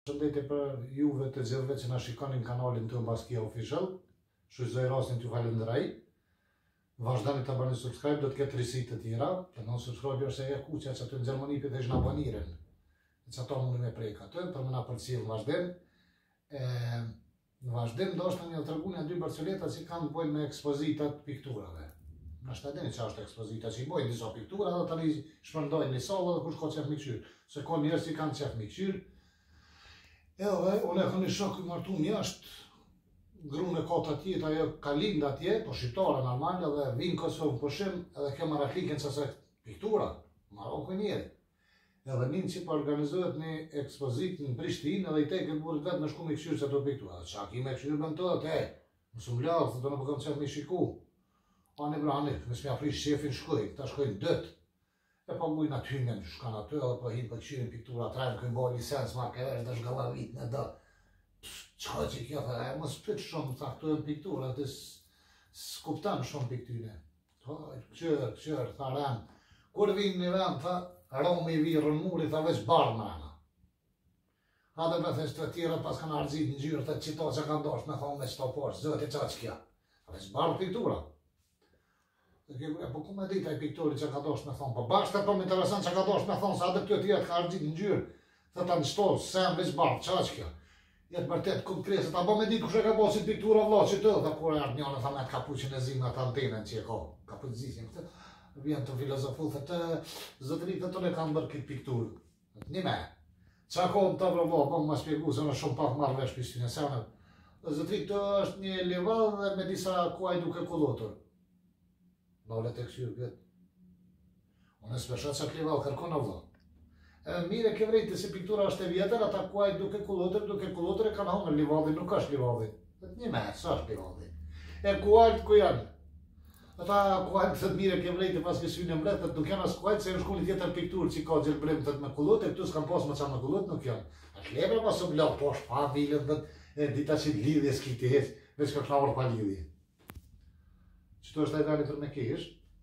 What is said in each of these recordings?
Përshëndetje për juve të gjithëve që na shikonin kanalin të Baskia Official. Shfrytëzoj rastin t'ju falenderoj. Vazhdoni të bëni subscribe, do të ketë risi të tjera. Të non subscribe është e kuqja që aty në Gjermani për të ishë në aboniren. Që ato mundi me prejka aty, për më na përcjell në vazhdim. Në vazhdim do është një të rëgune dy barceleta që kanë bojnë me ekspozitat pikturave. Në shtadini që është ekspozita që i bojnë disa piktura dhe tani shpërndojnë një salë dhe kush ka qef miqyr. Se ka njerëz që kanë qef miqyr. Edhe, unë e këni shok i martu jashtë, grunë e kota tjetë, ajo ka lind atje, po shqiptare normal, edhe vinë Kosovë në pushim, edhe kjo marakliken që se piktura, Maroko njeri. Edhe minë që po organizohet një ekspozit në Prishtinë, edhe i te këtë burit vetë me shku me këshyrë që të piktura. Qa ki me këshyrë bënë të dhe, më së mbladhë, të në përkëm qef me shiku. Ani brani, me s'mja frish shefin shkoj, ta shkojnë dëtë. E po mujnë aty në shkan aty, edhe po hinë për këshirin piktura, trajnë kënë bërë lisens, ma këvesh dhe shgallavit në dhe. Qa që kjo dhe, e më s'pyt shumë, ta këtu e në piktura, të s'kuptan shumë piktyne. Këqër, tha rem. Kur vinë një vend, tha, Romi i virën muri, tha veç barë mrena. Hadë me thesht të tjera, pas kanë arzit në gjyrë, të qito që kanë dosh me thonë me qëto poshë, zëti qa që kja. Veç barë piktura. Po ku me dita i piktori që ka dosh me thonë, po bashkë po më interesant që ka dosh me thonë, sa adë këtë tjetë ka argjit në gjyrë, dhe ta në shtohë, sem, veç barë, qa që kjo? Jetë mërtet këtë kresë, ta po me ditë kushe ka bo si piktura vla që të, dhe kur e ardë njënë, tha me të kapuqin e zimë atë antenën që e ka, kapuq zisjen këtë, vjen të filozofu, dhe të zëtërit të tëne kanë bërë këtë pikturë, një me, qa kohë të vla, po më shpjegu, se në shumë pak marrë vesh pishtin e sene, zëtërit të është një livall dhe me disa kuaj duke kullotur. Lale të këshyrë këtë. Unë s'pesha që klival kërkon o vla. Mire ke vrejti se piktura është e vjetër, ata kuaj duke kullotër e kanë hongër livallin, nuk është livallin. Një me, së është livallin. E kuajt ku janë? Ata kuajt thët mire ke vrejti pas kësy në mbret, nuk janë as kuajt se në shku një tjetër pikturë që ka gjelbrim thët me kullotër, këtu s'kam pas më qa me kullotër, nuk janë. A klebre pas u blau posh, pa vilën dhe dita që lidhje s'kiti hec, veç ka klavër pa lidhje. Qëto është e veni për me kish.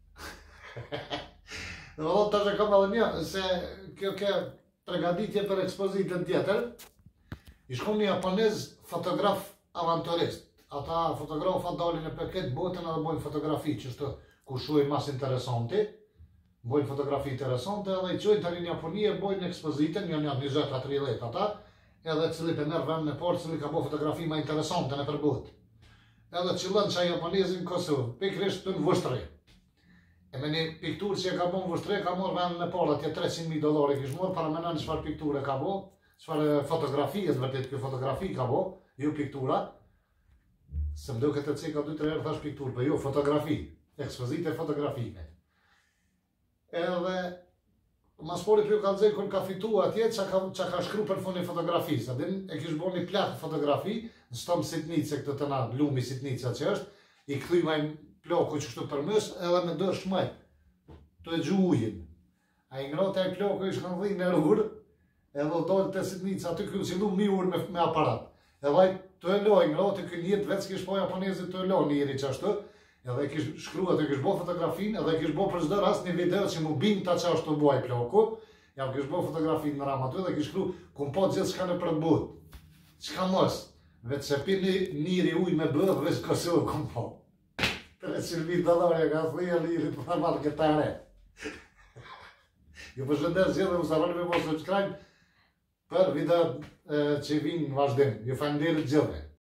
Dhe vëllot të që kam edhe një, se kjo ke pregaditje për ekspozitën tjetër, i shkom një japonez fotograf avanturist. Ata fotografa dalin e për këtë botën edhe bojnë fotografi, që është ku shuajnë mas interesanti, bojnë fotografi interesante, edhe i qojnë të rinë Japonie, bojnë ekspozitën, janë 20-30 ata, edhe cili për merë vend në porë, cili ka bo fotografi ma interesante në për botë. Edhe qëllën që a japonezin në Kosovë, pikrisht të në vështëri. E me një pikturë që e ka bo në vështëri, ka morë vendë në parë, atje $300.000 kishë morë, para menan qëfar pikturë e ka bo, qëfar fotografi, e të vërtet kjo fotografi ka bo, ju piktura, se më do këtë të cika 2-3 herë thash pikturë, për ju fotografi, ekspozite fotografime. Edhe, mas pori për ju ka nëzirë kër ka fitu atje, që ka shkru për fund një fotografisë, adin e kishë bo një plakë fotografi, në stomë sitnice këtë të na, lumi sitnica që është, i këthyma i ploku që kështu për mësë, edhe me dërë shmaj, të e gju ujin. A i ngrote e ploku i shkën dhinë në rrë, edhe dojnë të sitnica, aty këllu që lu mi urë me aparat. Edhe të e loj, ngrote kënë jetë vetë s'kish po japonezit të e loj njëri që ashtu, edhe kish shkruat e kish bo fotografin, edhe kish bo për çdo rast një video që mu bim ta që ashtu boj ploku, ja kish bo fotografin në ramë aty, edhe kish shkru, kum po gjithë shka në për but. Qka mos? Vetë se pi njëri uj me bëdhë, veç Kosovë kom po. $300.000 ka thëja liri për të marrë këtare. Ju përshëndes gjithë dhe më saroni me mos subscribe për videot që vinë në vazhdim. Ju falenderit gjithë.